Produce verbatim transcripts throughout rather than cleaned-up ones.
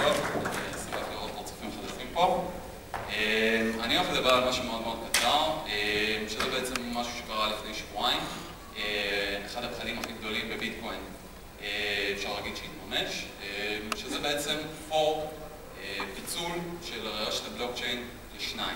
להיות, שמח לראות פרצופים חדשים פה. אני הולך לדבר על משהו מאוד מאוד קצר, שזה בעצם משהו שקרה לפני שבועיים. אחד הפחדים הכי גדולים בביטקוין, אפשר להגיד שהתממש, שזה בעצם פורק, פיצול של רשת הבלוקצ'יין לשניים.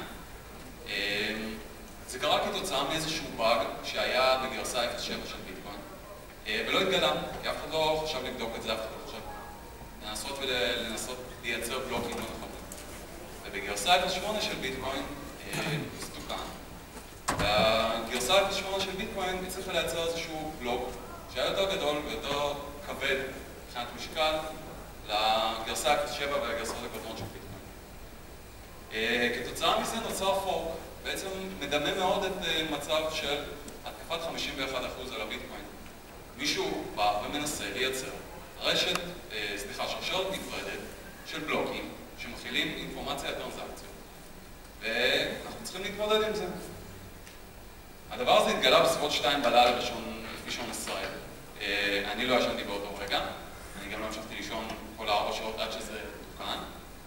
זה קרה כתוצאה מאיזשהו באג שהיה בגרסה אפס שבע של ביטקוין, ולא התגלה, כי אף אחד לא חשב לבדוק את זה, אף אחד לא חשב לנסות ולנסות לייצר בלוקים לא נכונים. ובגרסה אפס שמונה של ביטקוין זה תוקן. והגרסה אפס שמונה של ביטקוין הצליחה לייצר איזשהו בלוק שהיה יותר גדול ויותר כבד מבחינת משקל לגרסה אפס שבע והגרסות הקודמות של ביטקוין. כתוצאה מזה נוצר פורק, בעצם מדמה מאוד את מצב של התקפת חמישים ואחד אחוז על הביטקוין. מישהו בא ומנסה לייצר רשת, סליחה, שרשרת נפרדת של בלוקים שמכילים אינפורמציה על טרנזקציות. ואנחנו צריכים להתמודד עם זה. הדבר הזה התגלה בסביבות שתיים בלילה בשעון ישראל. אני לא ישנתי באותו רגע, אני גם לא המשכתי לישון כל ארבע שעות עד שזה תוקן.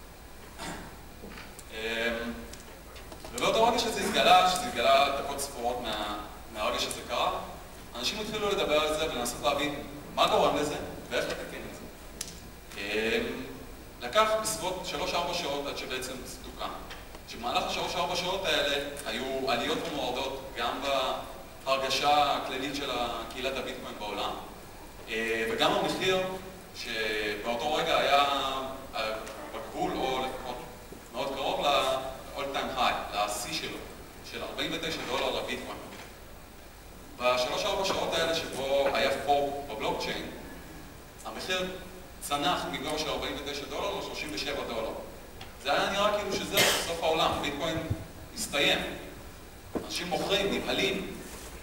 ובאותו רגע שזה התגלה, שזה התגלה דקות ספורות מה, מהרגע שזה קרה, אנשים התחילו לדבר על זה ולנסות להבין מה גורם לזה ואיך לתקן את זה. לקח בסביבות שלוש ארבע שעות עד שבעצם זה תוקן. שבמהלך השלוש ארבע שעות האלה היו עליות ומורדות גם בהרגשה הכללית של קהילת הביטקוין בעולם, וגם המחיר שבאותו רגע היה בגבול או לפחות מאוד קרוב ל-all time high, ל-C שלו, של ארבעים ותשעה דולר לביטקוין. בשלוש ארבע שעות האלה שבו היה פורק בבלוקצ'יין, המחיר צנח מגובה של ארבעים ותשעה דולר ל-שלושים ושבעה דולר. זה היה נראה כאילו שזה סוף העולם, ביטקוין הסתיים. אנשים מוכרים, נבהלים.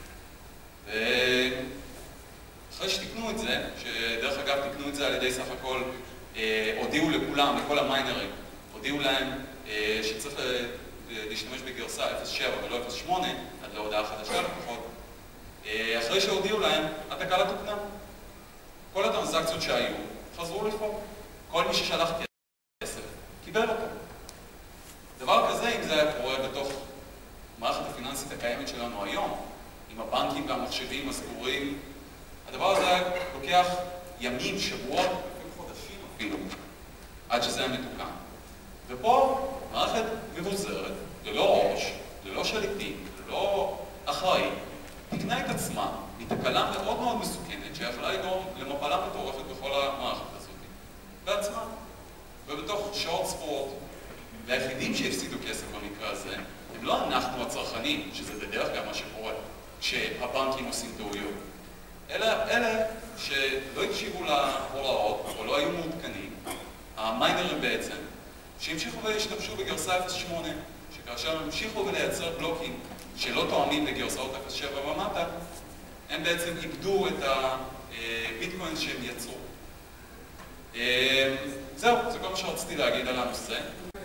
ואחרי שתקנו את זה, שדרך אגב תקנו את זה על ידי סך הכל, הודיעו לכולם, לכל המיינרים, הודיעו להם שצריך להשתמש בגרסה אפס שבע ולא אפס שמונה, עד להודעה חדשה לפחות. אחרי שהודיעו להם, התקלה תוקנה. כל הטרנזקציות שהיו חזרו לפורק. כל מי ששלח כסף קיבל אותו. דבר כזה, אם זה היה קורה בתוך מערכת הפיננסית הקיימת שלנו היום, עם הבנקים והמחשבים הסגורים, הדבר הזה היה לוקח ימים, שבועות, חודשים אפילו, עד שזה היה מתוקן. ופה מערכת מבוזרת, ללא ראש, ללא שליטים, ללא אחראי, תקנה את עצמה מתקלה מאוד מאוד מסוכנת שיכולה לגרום למפלה מטורפת בכל המערכת הזאת בעצמה. ובתוך שעות ספורות, והיחידים שהפסידו כסף במקרה הזה, הם לא אנחנו הצרכנים, שזה בדרך כלל מה שקורה כשהבנקים עושים טעויות, אלא אלה שלא הקשיבו להוראות או לא היו מעודכנים, המיינרים בעצם, שהמשיכו והשתמשו בגרסה אפס שמונה, שכאשר הם המשיכו ולייצר בלוקים שלא תואמים לגרסאות אפס שבע ומטה, הם בעצם איבדו את הביטקוין שהם יצרו. זהו, זה כל מה שרציתי להגיד על הנושא.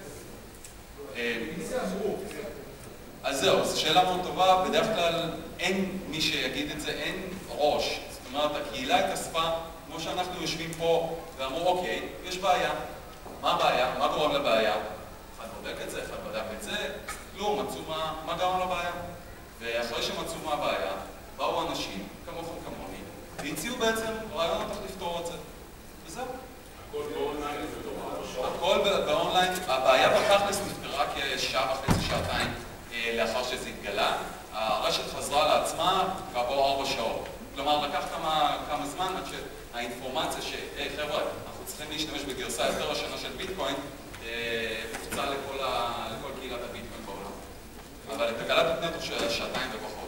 אז זהו, זו שאלה מאוד טובה. בדרך כלל אין מי שיגיד את זה, אין ראש. זאת אומרת, הקהילה התאספה, כמו שאנחנו יושבים פה, ואמרו, אוקיי, יש בעיה. מה הבעיה? מה גורם לבעיה? אחד בודק את זה, אחד בדק את זה, לא, מצאו מה, מה גרם לבעיה. ואחרי שמצאו מה הבעיה, באו אנשים, כמוכם כמוני, והציעו בעצם רעיונות איך לפתור את זה. וזהו. הכל באונליין זה לא ממש. הכל באונליין. הבעיה בתכלס נפתרה כשעה וחצי, שעתיים לאחר שזה התגלה. הרשת חזרה לעצמה כעבור ארבע שעות. כלומר, לקח כמה, כמה זמן עד שהאינפורמציה ש... היי, חבר'ה, אנחנו צריכים להשתמש בגרסה יותר השנה של ביטקוין, הופצה לכל, ה... לכל קהילת הביטקוין בעולם. אבל את תקלת התנט הוא שעתיים ופחות.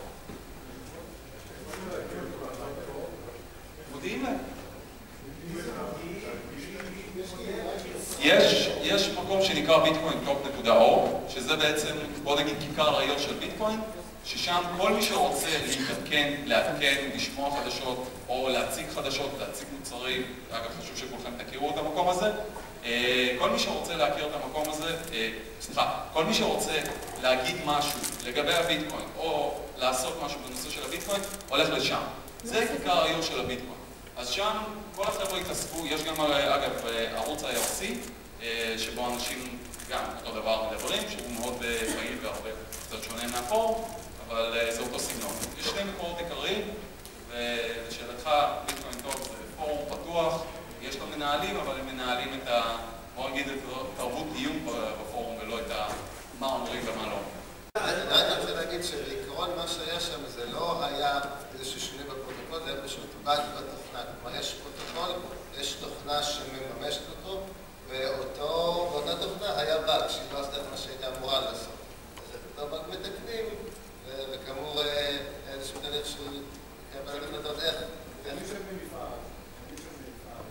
מודיעים להם. יש, יש מקום שנקרא ביטקוין טוק נקודה אורג, שזה בעצם, בוא נגיד, כיכר העיר של ביטקוין, ששם כל מי שרוצה להתעדכן, לעדכן, לשמוע חדשות, או להציג חדשות, להציג מוצרים, אגב, חשוב שכולכם תכירו את המקום הזה, כל מי שרוצה להכיר את המקום הזה, סליחה, כל מי שרוצה להגיד משהו לגבי הביטקוין, או לעשות משהו בנושא של הביטקוין, הולך לשם. זה כיכר העיר של הביטקוין. אז שם כל החבר'ה התאספו, יש גם, אגב, ערוץ ה-איי אר סי, שבו אנשים גם אותו דבר מדברים, שהוא מאוד פעיל והרבה קצת שונה מהפורום, אבל זה אותו סגנון. יש שני מקורות עיקריים, ולשאלתך, ביטקוין טוק זה פורום פתוח, יש לו מנהלים, אבל הם מנהלים את ה... בוא נגיד את תרבות דיון בפורום ולא את ה... מה אומרים ומה לא. אני רק רוצה להגיד שבעיקרון מה שהיה שם זה לא היה איזשהו שינוי בפרוטוקול, זה היה פשוט באג בתוכנה. כלומר, יש פרוטוקול, יש תוכנה שמממשת אותו, ואותה תוכנה היה באג, שהיא לא עשתה את מה שהייתה אמורה לעשות. אז את אותו באג מתקנים, וכאמור, איזשהו דלת של... אני לא יודע איך. אני חושב במפעל. אני חושב במפעל.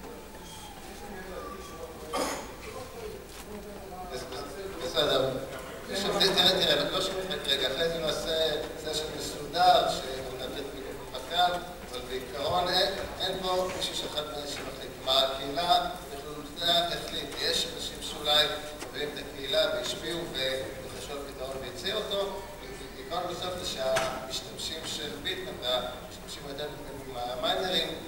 בסדר. תראה, תראה, לא שומעים רגע, אחרי זה נעשה סשן מסודר, שנביא את מיקרופון כאן, אבל בעיקרון אין פה מישהו שאחד מאנשים מחליט. כלומר, הקהילה בכללותה החליט, יש אנשים שאולי מביאים את הקהילה והשפיעו וחשבו על פתרון והציעו אותו, בעיקרון בסוף זה שהמשתמשים של ביטקוין והמשתמשים היותר עם המיינרים